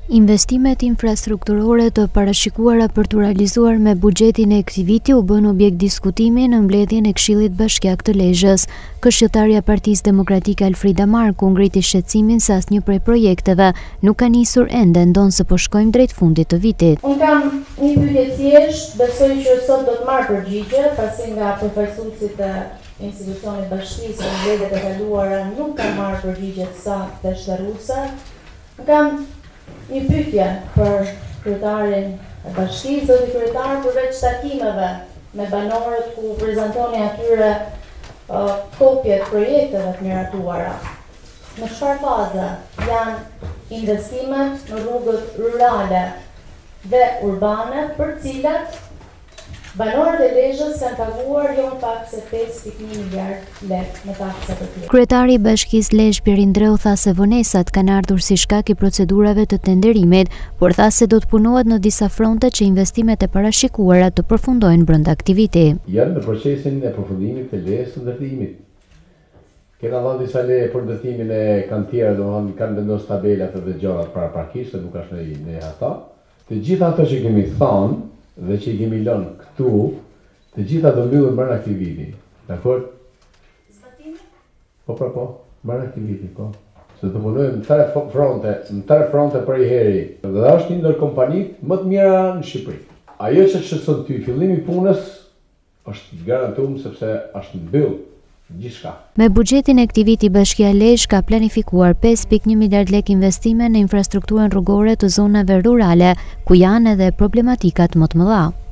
Investimet infrastrukturore të parashikuara për të realizuar me buxhetin e këtij viti u bën objekt diskutimi në mbledhjen e Këshillit Bashkiak të Lezhës. Këshilltarja e Partisë Demokratike Alfrida Marku ngriti shqetësimin se asnjë prej projekteve nuk ka nisur ende, ndonse po shkojmë drejt fundit të vitit. Unë kam një pyetje thjesht, besoj që sot do të marr përgjigje, pasi nga përfaqësuesit e institucionit bashkisë në mbledhjet e kaluara nuk kanë marrë përgjigje të saktë dhe shtërruese. Kam një pyetje për kryetarin e bashkisë, zoti kryetar, përveç takimeve me banorët ku prezantoni atyre kopje të projekteve të miratuara, në çfarë faze janë investimet në rrugët rurale dhe urbane për cilat banorët e Lezhës kanë paguar jo më pak se 5.1 miliard lekë me taksa të tjera. Kryetari i Bashkisë Lezhë Pirindreu tha se vonesat kanë ardhur si shkak i procedurave të tenderimit, por tha se do të punohet në disa fronte që investimet e parashikuara të përfundojnë brenda këtij viti. Janë në procesin e përfundimit të lejes së ndërtimit. Kena dhënë disa leje për ndërtimin e kantiera, domethënë kanë vendosur tabelat dhe gjërat paraprakisht, nuk është në ata. Të gjitha ato që kemi thënë dhe që i kemi lënë këtu, të gjitha do mbyllen brenda këtij viti. Dakor? Zbatimi? Po, brenda këtij viti, po. Se të punojmë në tre fronte për i heri. Dhe është një ndër kompanitë më të mira në Shqipëri. Ajo që sot ty fillimi i punës është garantuar sepse është mbyll gjithçka. Me buxhetin e këtij viti Bashkia Lezhë ka planifikuar 5.1 miliard lekë investime në infrastrukturën rrugore të zonave rurale, ku janë edhe problematikat më të mëdha.